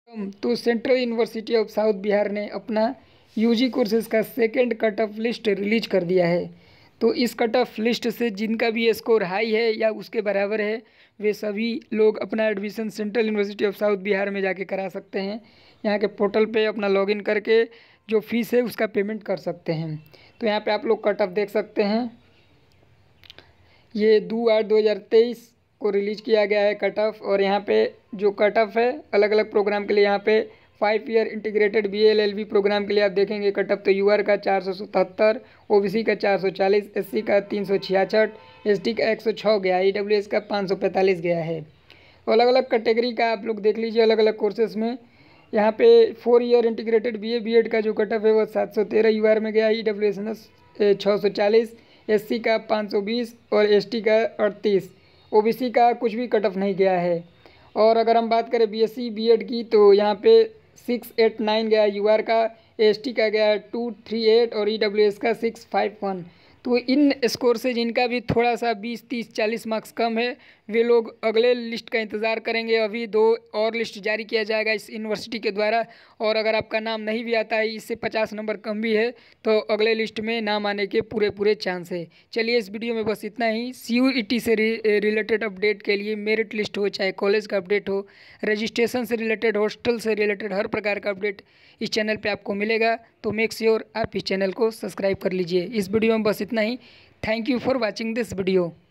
तो central university of south Bihar ने अपना यूजी कोर्सेज का second cut off list release कर दिया है। तो इस कट ऑफ लिस्ट से जिनका भी स्कोर हाई है या उसके बराबर है वे सभी लोग अपना admission central university of south Bihar में जाके करा सकते हैं। यहाँ के पोर्टल पे अपना लॉगिन करके जो फीस है उसका पेमेंट कर सकते हैं। तो यहाँ पे आप लोग कट ऑफ देख सकते हैं। ये 2/8/2023 को रिलीज किया गया है कट ऑफ। और यहाँ पे जो कट ऑफ है अलग अलग प्रोग्राम के लिए, यहाँ पे 5 year integrated BA LLB programme के लिए आप देखेंगे कट ऑफ तो UR का 477, OBC का 440, SC का 366, ST का 106 गया है, EWS का 545 गया है। तो अलग अलग कैटेगरी का आप लोग देख लीजिए अलग अलग कोर्सेज में। यहाँ पे 4 ईयर इंटीग्रेटेड BA BEd का जो कट ऑफ है वो 713 UR में गया है, EWS में 640, SC का 520 और ST का 38। OBC का कुछ भी कट ऑफ नहीं गया है। और अगर हम बात करें BSc BEd की तो यहाँ पे 689 गया है UR का, ST का गया है 238 और EWS का 651। तो इन स्कोर से जिनका भी थोड़ा सा 20 30 40 मार्क्स कम है वे लोग अगले लिस्ट का इंतज़ार करेंगे। अभी 2 और लिस्ट जारी किया जाएगा इस यूनिवर्सिटी के द्वारा। और अगर आपका नाम नहीं भी आता है, इससे 50 नंबर कम भी है, तो अगले लिस्ट में नाम आने के पूरे चांस है। चलिए इस वीडियो में बस इतना ही। CUET से रिलेटेड अपडेट के लिए मेरिट लिस्ट हो, चाहे कॉलेज का अपडेट हो, रजिस्ट्रेशन से रिलेटेड, हॉस्टल से रिलेटेड हर प्रकार का अपडेट इस चैनल पे आपको मिलेगा। तो मेक श्योर आप इस चैनल को सब्सक्राइब कर लीजिए। इस वीडियो में बस इतना ही। Thank you for watching this video.